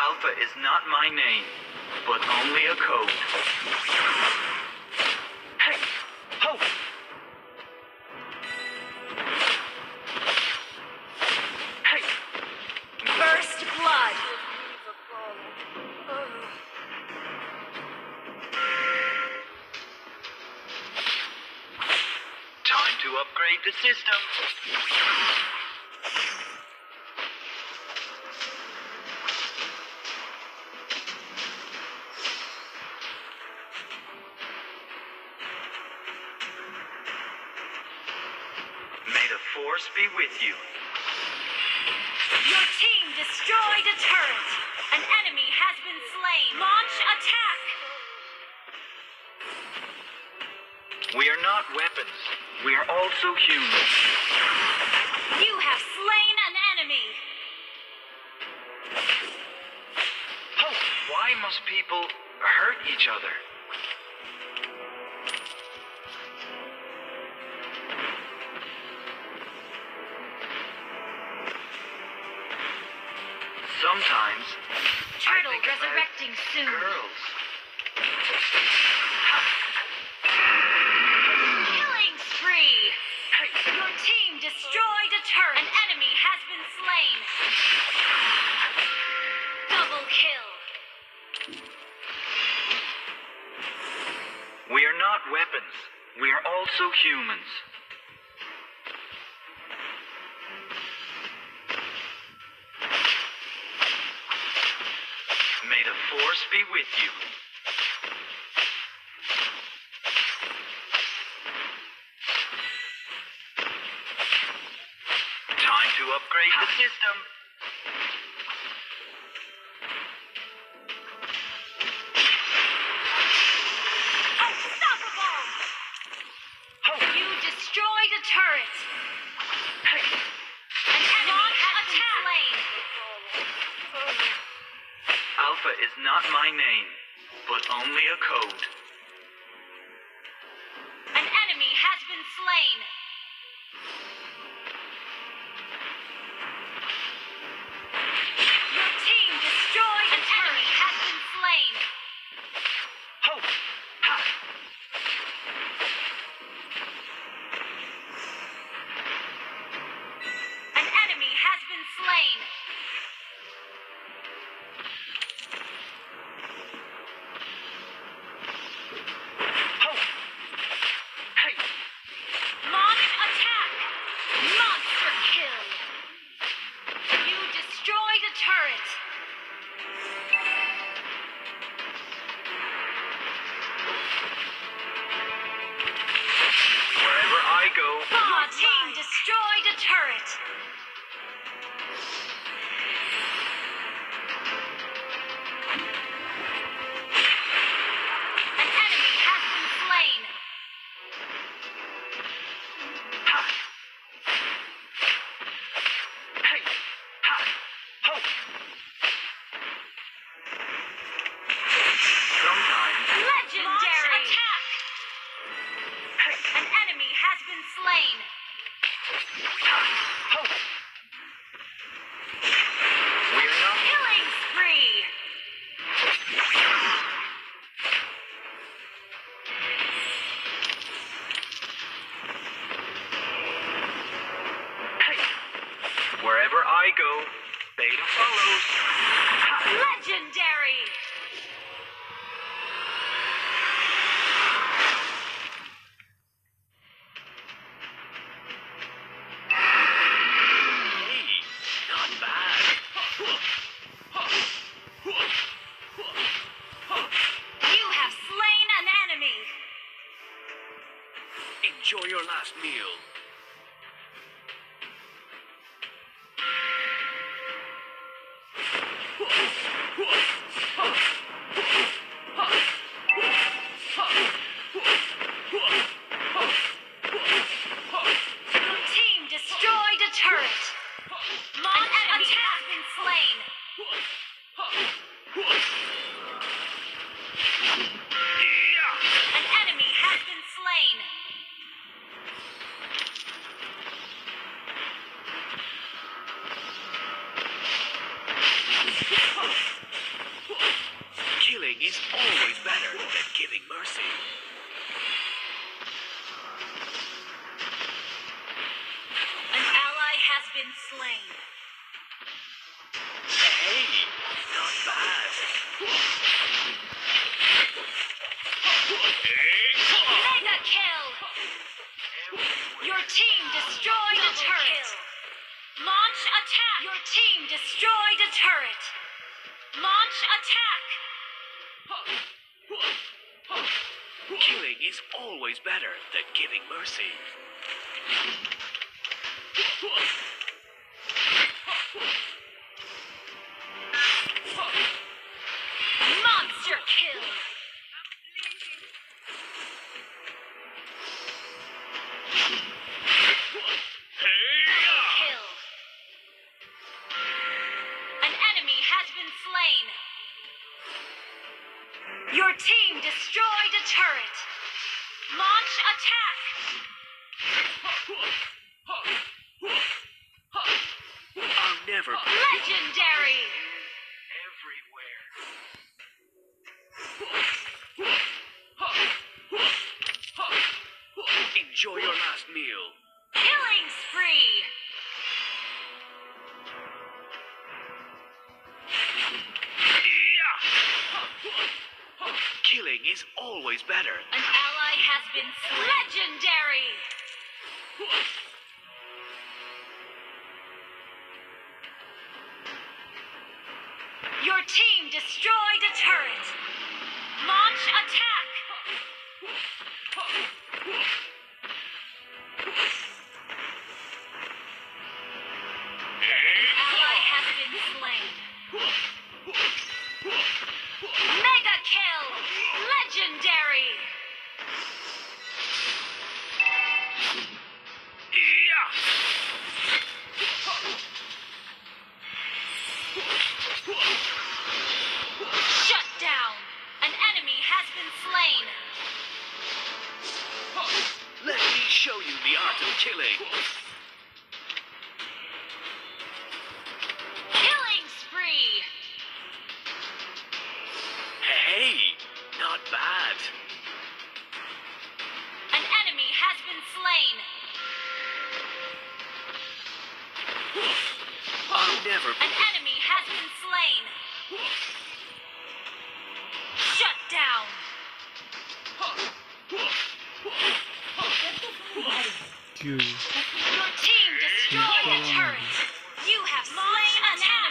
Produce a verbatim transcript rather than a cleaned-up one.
Alpha is not my name, but only a code. Hey! Ho! Hey! First blood. Time to upgrade the system. May the Force be with you. Your team destroyed a turret. An enemy has been slain. Launch attack. We are not weapons. We are also humans. You have slain an enemy. Oh, why must people hurt each other? Sometimes Turtle I think about resurrecting soon. girls. Killing spree. Your team destroyed a turret. An enemy has been slain. Double kill. We are not weapons. We are also humans. May the Force be with you. Time to upgrade the system. Unstoppable. Ho! You destroyed a turret. Hey! An enemy has been slain. Alpha is not my name, but only a code. An enemy has been slain. Your team destroyed an enemy has been slain. Ho! Ha! An enemy has been slain. Ho! Hey! Launch attack. Monster kill. You destroyed a turret. Wherever I go, Your team destroyed a turret. An enemy has been slain. ha! Hey! Ha! Ho! Sometimes, Legendary attack. hey! An enemy has been slain. Ha! Ho! We are not. Killing spree. Hey! Wherever I go, Beta follows. Ha! Legendary. Hey, not bad. You have slain an enemy. Enjoy your last meal. Your team destroyed a turret. Launch attack has been slain. An enemy has been slain. been slain. Hey, not bad. Mega kill! Your team destroyed a turret. Launch attack! Your team destroyed a turret. Launch attack! Killing is always better than giving mercy. Monster kill! Double kill! An enemy has been slain. Your team destroyed a turret. Launch attack! I'll never be Legendary! everywhere. Enjoy your last meal. Killing spree! Killing is always better. An ally has been slain. Legendary! Your team destroyed a turret. Launch attack! An ally has been slain. Mega kill! Legendary! Shut down! An enemy has been slain. Let me show you the art of killing. Killing spree! Hey, not bad. An enemy has been slain. I'll never An enemy has been slain. Shut down! Dude. Your team destroyed a turret. You have launched an attack.